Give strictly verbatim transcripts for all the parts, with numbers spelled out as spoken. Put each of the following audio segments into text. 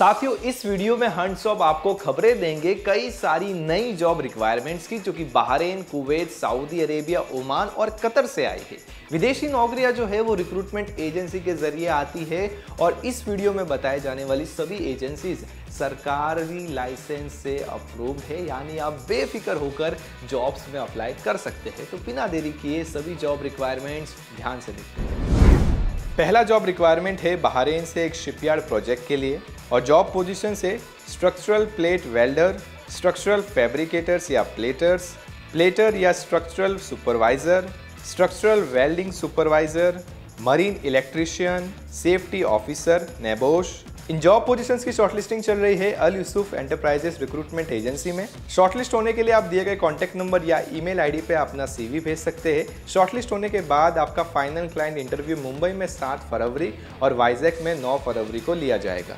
साथियों, इस वीडियो में हंट्सऑप आपको खबरें देंगे कई सारी नई जॉब रिक्वायरमेंट्स की, जो कि Bahrain, Kuwait, Saudi Arabia, Oman और कतर से आई है। विदेशी नौकरियां जो है वो रिक्रूटमेंट एजेंसी के जरिए आती है और इस वीडियो में बताए जाने वाली सभी एजेंसीज सरकारी लाइसेंस से अप्रूव है, यानी आप बेफिक्र होकर जॉब्स में अप्लाई कर सकते हैं। तो बिना देरी किए सभी जॉब रिक्वायरमेंट्स ध्यान से देखते हैं। पहला जॉब रिक्वायरमेंट है बहरीन से एक शिपयार्ड प्रोजेक्ट के लिए और जॉब पोजीशन से structural plate welder, structural fabricators या प्लेटर्स, प्लेटर या structural supervisor, structural welding supervisor, marine electrician, safety officer, NEBOSH. इन जॉब पोजीशंस की शॉर्टलिस्टिंग चल रही है Al Yusuf enterprises recruitment agency में। शॉर्टलिस्ट होने के लिए आप दिए गए कॉन्टैक्ट नंबर या ईमेल आईडी पे अपना सीवी भेज सकते हैं। शॉर्टलिस्ट होने के बाद आपका फाइनल क्लाइंट इंटरव्यू मुंबई में सात फरवरी और वाइजैक में नौ फरवरी को लिया जाएगा।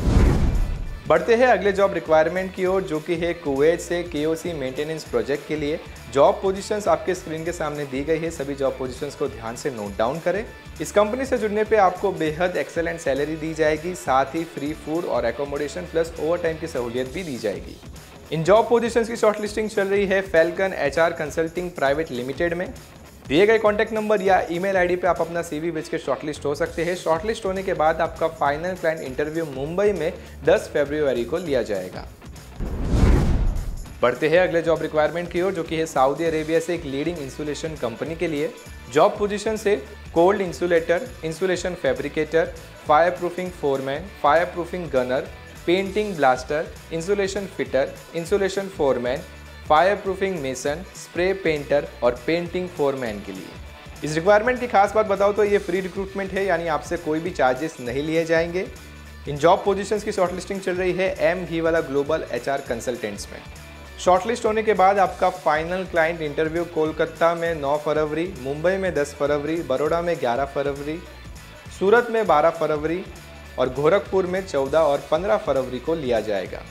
बढ़ते हैं अगले जॉब रिक्वायरमेंट की ओर, जो कि है कुवैत से केओसी मेंटेनेंस प्रोजेक्ट के लिए। जॉब पोजीशंस आपके स्क्रीन के सामने दी गई है, सभी जॉब पोजीशंस को ध्यान से नोट डाउन करें। इस कंपनी से जुड़ने पे आपको बेहद एक्सेलेंट सैलरी दी जाएगी, साथ ही फ्री फूड और एकोमोडेशन प्लस ओवर टाइम की सहूलियत भी दी जाएगी। इन जॉब पोजीशंस की शॉर्टलिस्टिंग चल रही है Falcon HR consulting private limited में। दिए गए कॉन्टैक्ट नंबर या ईमेल आईडी पे आप अपना सीवी भेज के शॉर्टलिस्ट हो सकते हैं। शॉर्टलिस्ट होने के बाद आपका फाइनल क्लाइंट इंटरव्यू मुंबई में दस फरवरी को लिया जाएगा। बढ़ते हैं अगले जॉब रिक्वायरमेंट की ओर, जो कि है सऊदी अरेबिया से एक लीडिंग इंसुलेशन कंपनी के लिए। जॉब पोजीशन से cold insulator, insulation fabricator, fire proofing foreman, fire proofing gunner, painting blaster, insulation fitter, insulation foreman, fire proofing mason, spray painter और पेंटिंग फोरमैन के लिए। इस रिक्वायरमेंट की खास बात बताओ तो ये फ्री रिक्रूटमेंट है, यानी आपसे कोई भी चार्जेस नहीं लिए जाएंगे। इन जॉब पोजीशंस की शॉर्टलिस्टिंग चल रही है एम घी वाला ग्लोबल एचआर कंसल्टेंट्स में। शॉर्टलिस्ट होने के बाद आपका फाइनल क्लाइंट इंटरव्यू कोलकाता में नौ फरवरी, मुंबई में दस फरवरी, बड़ौदा में ग्यारह फरवरी, सूरत में बारह फरवरी और गोरखपुर में चौदह और पंद्रह फरवरी को लिया जाएगा।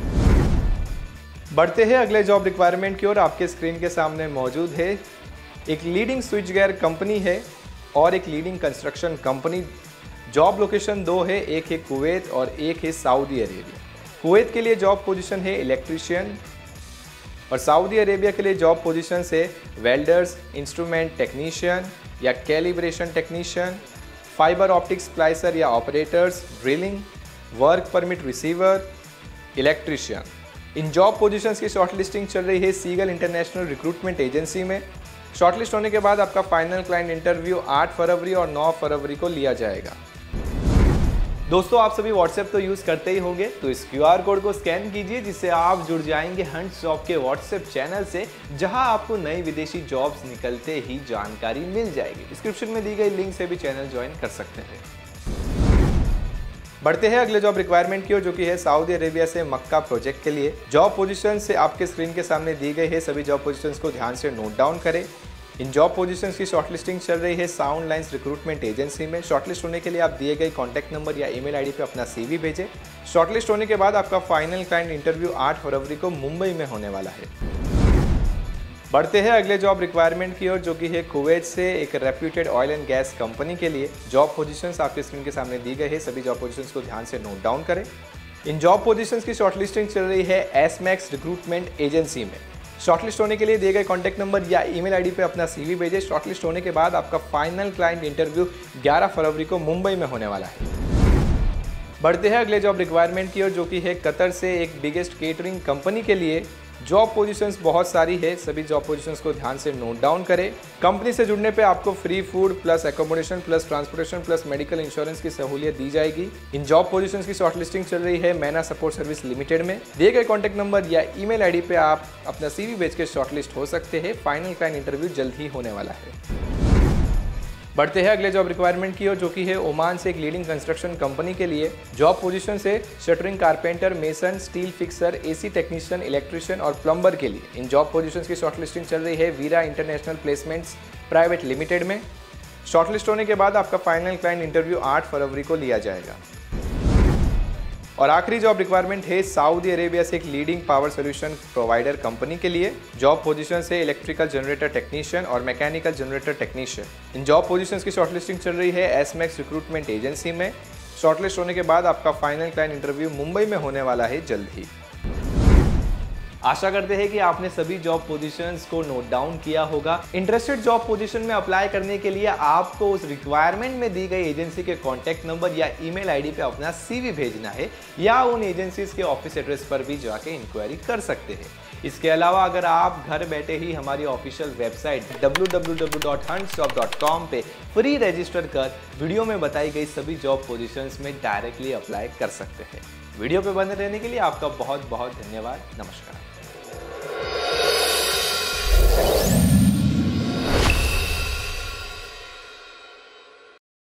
बढ़ते हैं अगले जॉब रिक्वायरमेंट की ओर। आपके स्क्रीन के सामने मौजूद है एक लीडिंग स्विच गियर कंपनी है और एक leading construction company. Job location दो है, एक है कुवैत और एक है सऊदी अरेबिया। कुवैत के लिए जॉब पोजीशन है इलेक्ट्रिशियन और सऊदी अरेबिया के लिए जॉब पोजीशन है वेल्डर्स, इंस्ट्रूमेंट टेक्नीशियन या calibration technician, fibre optics splicer या operators, drilling, work permit receiver, electrician. इन जॉब पोजीशंस की शॉर्टलिस्टिंग चल रही है सीगल इंटरनेशनल रिक्रूटमेंट एजेंसी में। शॉर्टलिस्ट होने के बाद आपका फाइनल क्लाइंट इंटरव्यू आठ फरवरी और नौ फरवरी को लिया जाएगा। दोस्तों, आप सभी व्हाट्सएप तो यूज़ करते ही होंगे, तो इस क्यूआर कोड को स्कैन कीजिए, जिससे आप जुड़ जाएंगे हंट्सऑप के व्हाट्सएप चैनल से, जहां आपको नई विदेशी जॉब्स निकलते ही जानकारी मिल जाएगी। डिस्क्रिप्शन में दी गई लिंक से भी चैनल ज्वाइन कर सकते हैं। बढ़ते हैं अगले जॉब रिक्वायरमेंट की ओर, जो कि है सऊदी अरेबिया से मक्का प्रोजेक्ट के लिए। जॉब पोजीशन से आपके स्क्रीन के सामने दी गई है, सभी जॉब पोजीशंस को ध्यान से नोट डाउन करें। इन जॉब पोजीशंस की शॉर्टलिस्टिंग चल रही है साउंड लाइन्स रिक्रूटमेंट एजेंसी में। शॉर्टलिस्ट होने के लिए आप दिए गए कॉन्टैक्ट नंबर या ईमेल आईडी पे अपना सीवी भेजें। शॉर्टलिस्ट होने के बाद आपका फाइनल क्लाइंट इंटरव्यू आठ फरवरी को मुंबई में होने वाला है। बढ़ते हैं अगले जॉब रिक्वायरमेंट की ओर, जो कि है कुवैत से एक reputed oil and gas company के लिए। जॉब पोजीशंस आपके स्क्रीन के सामने दी गई है, सभी जॉब पोजीशंस को ध्यान से नोट डाउन करें। इन जॉब पोजीशंस की शॉर्टलिस्टिंग चल रही है एसमैक्स रिक्रूटमेंट एजेंसी में। शॉर्टलिस्ट होने के लिए दिए गए कॉन्टैक्ट नंबर या ईमेल आईडी पे अपना सीवी भेजें। शॉर्टलिस्ट होने के बाद आपका फाइनल क्लाइंट इंटरव्यू ग्यारह फरवरी को मुंबई में होने वाला है। बढ़ते हैं अगले जॉब रिक्वायरमेंट की ओर, जो कि है कतर से एक बिगेस्ट केटरिंग कंपनी के लिए। जॉब पोजीशंस बहुत सारी है, सभी जॉब पोजीशंस को ध्यान से नोट डाउन करें। कंपनी से जुड़ने पे आपको free food plus accommodation plus transportation plus medical insurance की सहूलियत दी जाएगी। इन जॉब पोजीशंस की शॉर्टलिस्टिंग चल रही है मैना सपोर्ट सर्विस लिमिटेड में। दिए गए कॉन्टैक्ट नंबर या ईमेल आईडी पे आप अपना सीवी भेज के शॉर्टलिस्ट हो सकते हैं। फाइनल क्लाइंट इंटरव्यू जल्द ही होने वाला है। बढ़ते हैं अगले जॉब रिक्वायरमेंट की ओर, जो कि है ओमान से एक लीडिंग कंस्ट्रक्शन कंपनी के लिए। जॉब पोजीशन से shuttering carpenter, mason, steel fixer, AC technician, electrician और प्लम्बर के लिए। इन जॉब पोजीशंस की शॉर्टलिस्टिंग चल रही है Veera international placements private limited में। शॉर्टलिस्ट होने के बाद आपका फाइनल क्लाइंट इंटरव्यू आठ फरवरी को लिया जाएगा। और आखिरी जॉब रिक्वायरमेंट है सऊदी अरेबिया से एक leading power solution provider company के लिए। जॉब पोजीशन से इलेक्ट्रिकल जनरेटर टेक्नीशियन और मैकेनिकल जनरेटर टेक्नीशियन। इन जॉब पोजीशंस की शॉर्टलिस्टिंग चल रही है एसमैक्स रिक्रूटमेंट एजेंसी में। शॉर्टलिस्ट होने के बाद आपका फाइनल क्लाइंट इंटरव्यू मुंबई में होने वाला है जल्द ही। आशा करते हैं कि आपने सभी जॉब पोजीशंस को नोट डाउन किया होगा। इंटरेस्टेड जॉब पोजीशन में अप्लाई करने के लिए आपको उस रिक्वायरमेंट में दी गई एजेंसी के कॉन्टैक्ट नंबर या ईमेल आईडी पे अपना सीवी भेजना है या उन एजेंसीज के ऑफिस एड्रेस पर भी जाके इंक्वायरी कर सकते हैं। इसके अलावा अगर आप घर बैठे ही हमारी official website W W W dot hunts job dot com पे फ्री रजिस्टर कर वीडियो में बताई गई सभी जॉब पोजीशंस में डायरेक्टली अप्लाई कर सकते हैं। वीडियो पे बने रहने के लिए आपका बहुत बहुत धन्यवाद। नमस्कार।